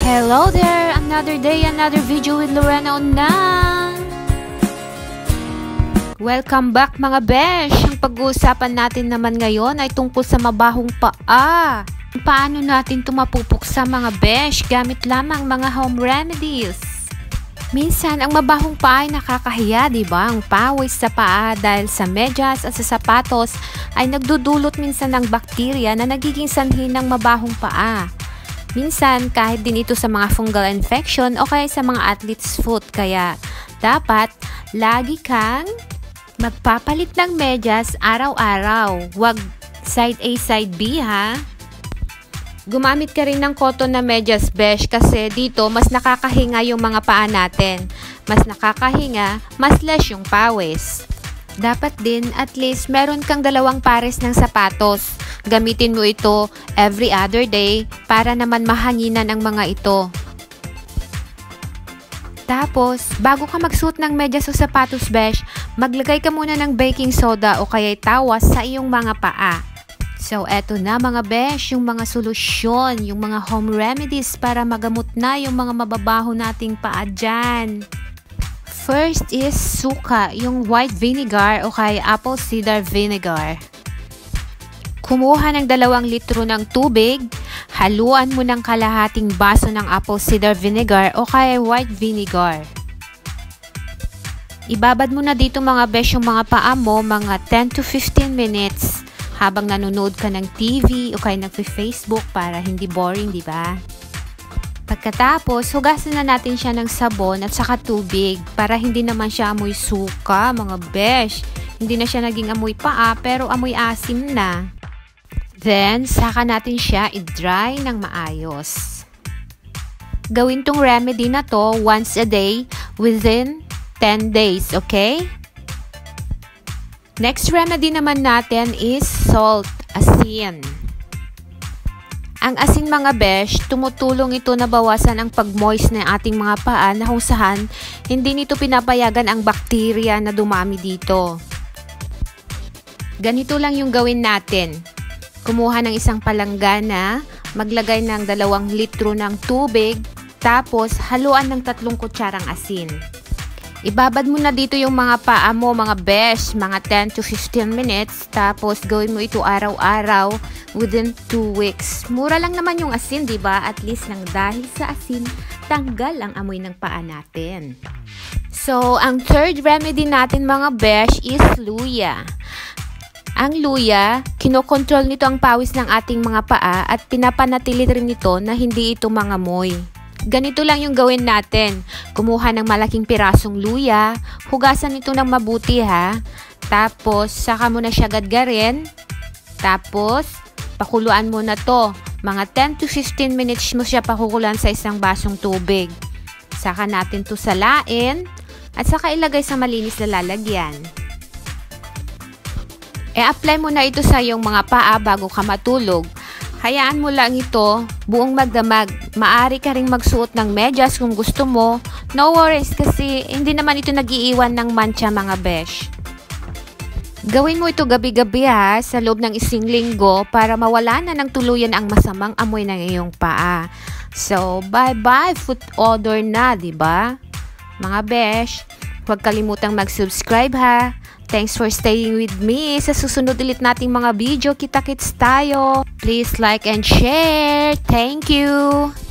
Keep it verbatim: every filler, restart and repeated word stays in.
Hello there! Another day, another video with Lorena on na! Welcome back mga besh! Ang pag-uusapan natin naman ngayon ay tungkol sa mabahong paa. Paano natin ito mapupuksa mga besh gamit lamang mga home remedies? Minsan, ang mabahong paa ay nakakahiya, diba? Ang pawis sa paa dahil sa medyas at sa sapatos ay nagdudulot minsan ng bakterya na nagiging sanhi ng mabahong paa. Minsan, kahit din ito sa mga fungal infection o kaya sa mga athlete's foot. Kaya, dapat lagi kang magpapalit ng medyas araw-araw. Huwag side A, side B ha. Gumamit ka rin ng cotton na medyas besh kasi dito mas nakakahinga yung mga paa natin. Mas nakakahinga, mas less yung pawis. Dapat din at least meron kang dalawang pares ng sapatos. Gamitin mo ito every other day para naman mahanginan ang mga ito. Tapos, bago ka magsuot ng medyas o sapatos besh, maglagay ka muna ng baking soda o kaya tawas sa iyong mga paa. So, eto na mga besh, yung mga solusyon, yung mga home remedies para magamot na yung mga mababaho nating paa dyan. First is suka, yung white vinegar o kaya apple cider vinegar. Kumuha ng dalawang litro ng tubig, haluan mo ng kalahating baso ng apple cider vinegar o kaya white vinegar. Ibabad mo na dito mga besh yung mga paa mo mga ten to fifteen minutes. Habang nanonood ka ng T V o kaya nagfe-Facebook para hindi boring, di ba? Pagkatapos, hugasan na natin siya ng sabon at saka tubig para hindi naman siya amoy suka, mga besh. Hindi na siya naging amoy paa pero amoy asim na. Then, saka natin siya i-dry ng maayos. Gawin tong remedy na to once a day within ten days, okay? Next remedy naman natin is salt, asin. Ang asin mga besh, tumutulong ito na bawasan ang pag-moist ng ating mga paa na kung saan hindi nito pinapayagan ang bakterya na dumami dito. Ganito lang yung gawin natin. Kumuha ng isang palanggana, maglagay ng dalawang litro ng tubig, tapos haluan ng tatlong kutsarang asin. Ibabad mo na dito yung mga paa mo, mga besh, mga ten to fifteen minutes. Tapos, gawin mo ito araw-araw within two weeks. Mura lang naman yung asin, di ba? At least nang dahil sa asin, tanggal ang amoy ng paa natin. So, ang third remedy natin, mga besh, is luya. Ang luya, kinokontrol nito ang pawis ng ating mga paa at pinapanatili rin nito na hindi ito mangamoy. Ganito lang yung gawin natin. Kumuha ng malaking pirasong luya, hugasan ito ng mabuti ha. Tapos, saka mo na siya gadgarin. Tapos, pakuluan mo na to. Mga ten to fifteen minutes mo siya pakukuluan sa isang basong tubig. Saka natin to salain at saka ilagay sa malinis na lalagyan. E-apply mo na ito sa iyong mga paa bago ka matulog. Hayaan mo lang ito buong magdamag. Maaari ka ring magsuot ng medyas kung gusto mo. No worries kasi hindi naman ito nag-iiwan ng mancha mga besh. Gawin mo ito gabi-gabi ha sa loob ng isang linggo para mawala na ng tuluyan ang masamang amoy ng iyong paa. So, bye-bye foot odor na, di ba? Mga besh, huwag kalimutang mag-subscribe ha. Thanks for staying with me. Sa susunod ulit nating mga video, kita-kits tayo. Please like and share. Thank you.